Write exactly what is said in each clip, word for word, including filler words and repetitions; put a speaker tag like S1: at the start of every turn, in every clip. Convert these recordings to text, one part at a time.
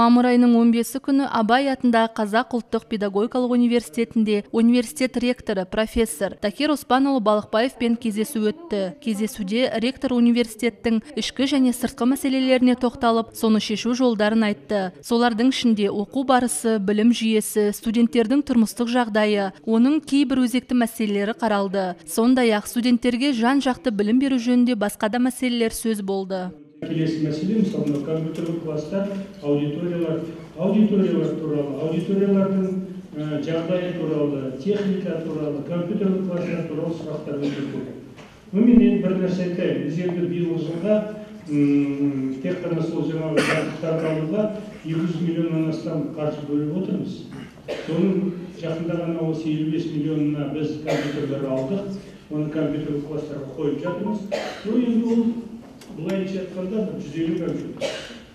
S1: Мамыр айының он бесі күні Абай атындағы Қазақ ұлттық педагогикалық университетінде университет ректоры профессор Такир Оспанұлы Балықбаевпен кездесу өтті. Кездесуде ректор университеттің ішкі және сыртқы мәселелеріне тоқталып, соны шешу жолдарын айтты. Солардың ішінде оқу барысы, білім жүйесі, студенттердің тұрмыстық жағдайы, оның кейбір өзекті мәселелері қаралды. Сондай-ақ студенттерге жан-жақты білім беру жөнінде басқа да мәселелер сөз болды.
S2: Келесі мәселе, мысалы, компьютерлік класстар, аудиториялар, аудиториялар туралы, аудиториялардың жағдайы туралы, техника туралы, компьютерлік класстар туралы сұрақтар өте көп. Мен бір нәрсе айтайын, біз енді биылғы жылға тек қана сол жаңағы жабдықтарды алуға екі жүз миллионнан астам қаржы бөліп отырмыз. Соның жақында ғана осы елу бес миллионына біз компьютерлер алдық, оны компьютерлік класстарға қойып жатырмыз. Енді ол бұлайынша айтқанда жүз елу компьютер.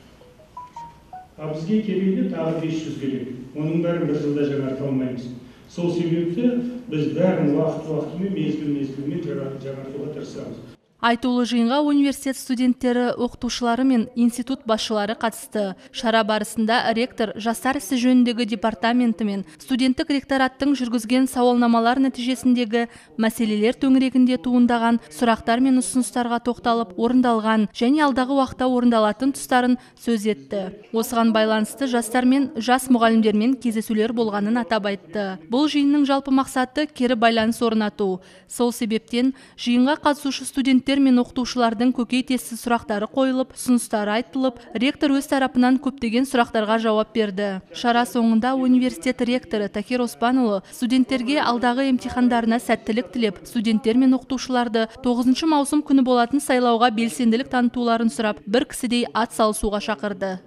S2: А бізге келгенде тағы бес жүз керек. Оның бәрін бір жылда жаңарта алмаймыз. Сол себепті біз бәрін уақыт-уақытымен, мезгіл-мезгілмен жаңартуға тырысамыз.
S1: Айтулы жиынға университет студенттері, оқытушылары мен институт басшылары қатысты. Шара барысында ректор жастар ісі жөніндегі департаменті мен студенттік ректораттың жүргізген сауалнамалар нәтижесіндегі мәселелер төңірегінде туындаған сұрақтар мен ұсыныстарға тоқталып, орындалған және алдағы уақытта орындалатын тұстарын сөз етті. Осыған байланысты жастар мен жас мұғалімдермен кездесулер болғанын атап айтты. Бұл жиынның жалпы мақсаты кері байланыс орнату. Сол себептен жиынға қатысушы студент мен оқытушылардың көкейтесті сұрақтары қойылып, ұсыныстары айтылып, ректор өз тарапынан көптеген сұрақтарға жауап берді. Шара соңында университет ректоры Такир Оспанұлы студенттерге алдағы емтихандарына сәттілік тілеп, студенттер мен оқытушыларды тоғызыншы маусым күні болатын сайлауға белсенділік танытуларын сұрап, бір кісідей ат салысуға шақырды.